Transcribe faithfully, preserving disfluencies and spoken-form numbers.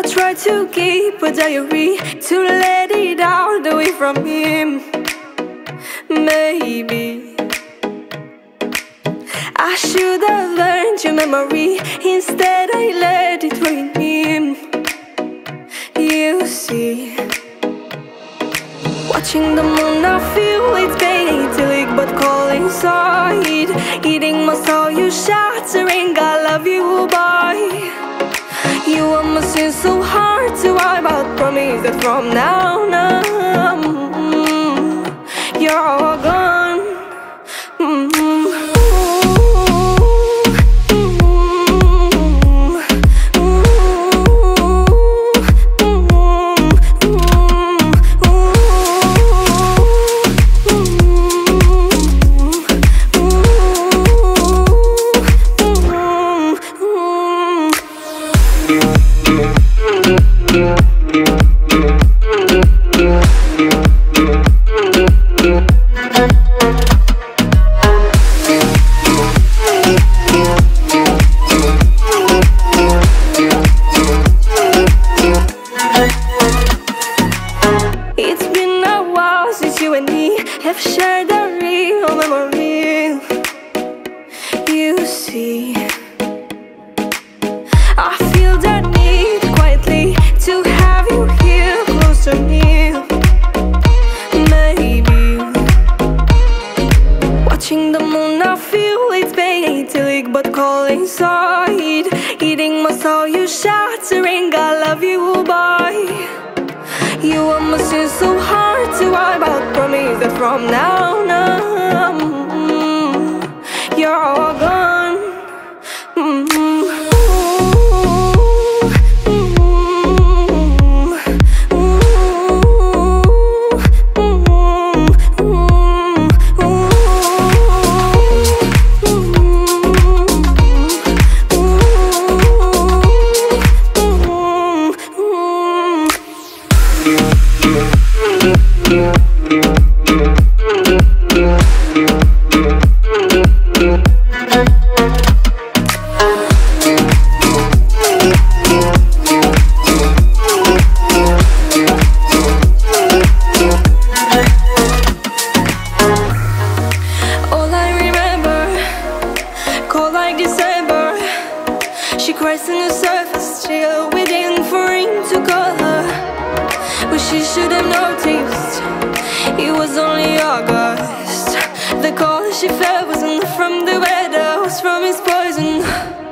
try to keep a diary to let it out away from him. Maybe I should have learned your memory. Instead I let it ruin him. You see, watching the moon I feel it's painting, but cold inside. Eating my soul, you shattering. I love you, boy. You are my sin so hard to wipe out. Promise that from now on you're all gone. Mm-hmm. It's been a while since you and me have shared a real memory. You see, I feel the need quietly to have you here close to me. Maybe watching the moon I feel it's painting, but cold inside. Eating my soul, you shattering. I love you, boy. You are my sin so hard to wipe out. Promise that from now on you're all gone. Mm-hmm. Cold like December, she cries on the surface, still waiting for him to call her. But she should have noticed it was only August. The call she felt wasn't from the weather, was from his poison.